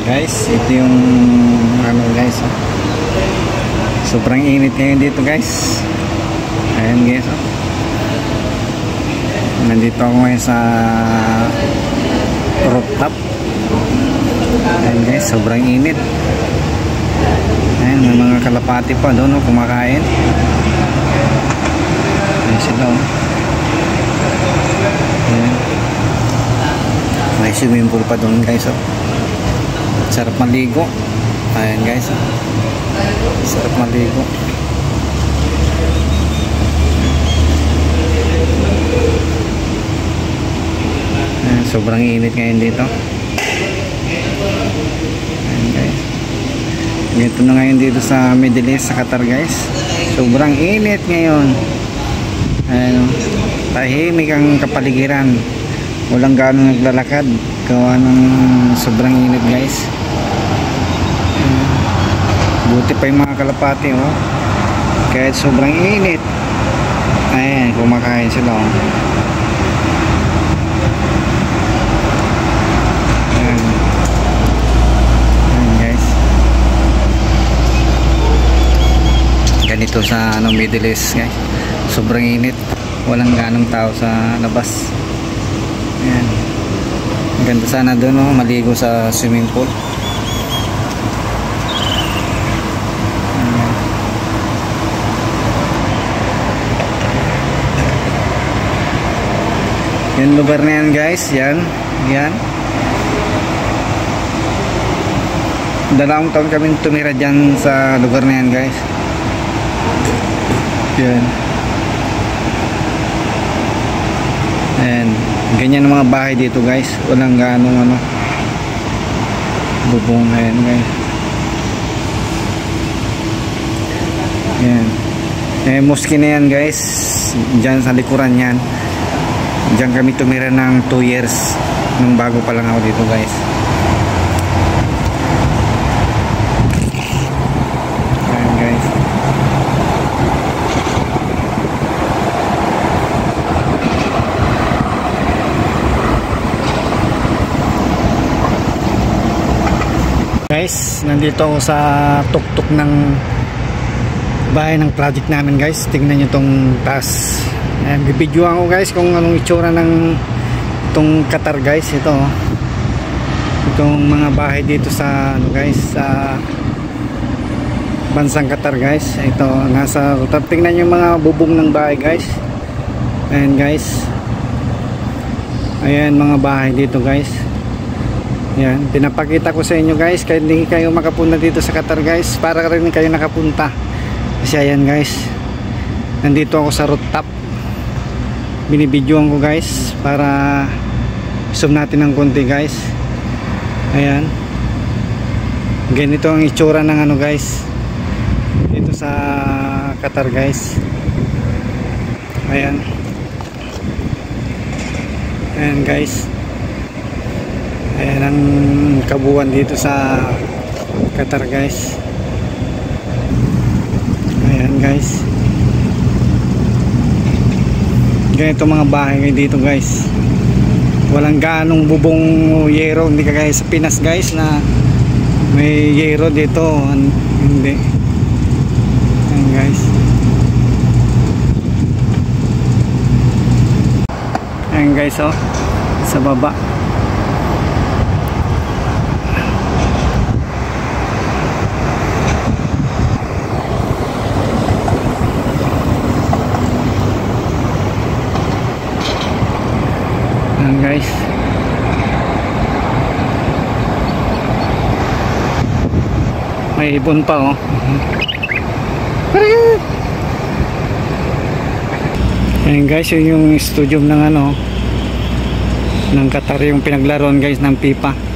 Guys, ito yung ano guys, oh. Sobrang init ngayon dito guys. Ayan guys, oh. Nandito ako ngayon sa rooftop. Ayan guys, sobrang init. Ayan, may mga kalapati pa doon, oh, kumakain. Ayan sila, oh. Ayan. May swimming pool pa doon guys, oh. Sarap maligo. Ayan guys, oh. Sarap maligo. Ayan, sobrang init ngayon dito. Ayan guys, ganito na ngayon dito sa Middle East, sa Qatar guys. Sobrang init ngayon. Ayan, tahimik ang kapaligiran. Walang gaano naglalakad gawa ng sobrang init guys. Buti pa yung mga kalapati, oh. Kahit sobrang init, ayan, kumakain sila, oh. Ayan. Ayan guys, ganito sa Middle East guys. Sobrang init, walang ganong tao sa labas. Ayan, ganda sana doon, oh, maligo sa swimming pool. Yung lugar na yan guys, yan, yan. Dalawang taon kami tumira dyan sa lugar na yan guys. Yan. Ayan, ganyan ang mga bahay dito guys. Walang ganong ano, bubong. Ayan guys. Yan. Eh, mosque na yan guys, dyan sa likuran yan. Diyan kami tumira ng 2 years nung bago pa lang ako dito guys. Ayan guys. Guys, nandito ako sa tuktok ng bahay ng project namin guys. Tingnan nyo tong taas. Ayan, bibidyoan ko guys kung anong itsura ng itong Qatar guys. Ito, oh. Itong mga bahay dito sa ano guys, sa bansang Qatar guys. Ito, nasa rooftop. Tingnan yung mga bubong ng bahay guys. Ayan guys. Ayan mga bahay dito guys. Ayan, pinapakita ko sa inyo guys, kahit hindi kayo makapunta dito sa Qatar guys, para rin kayo nakapunta. Kasi ayan guys, nandito ako sa rooftop. Binibidyoan ko guys para zoom natin ng konti guys. Ayan, ganito ang itsura ng ano guys dito sa Qatar guys. Ayan, ayan guys. Ayan ang kabuuan dito sa Qatar guys. Ayan guys, ganito mga bahay dito guys. Walang ganong bubong yero, hindi kagaya sa Pinas guys na may yero dito. Hindi. Ayan guys. Ayan guys, oh, sa baba. Guys, may ibon pa, oh. Ayan guys, yun yung studio ng ano ng Qatar, yung pinaglaruan guys ng FIFA.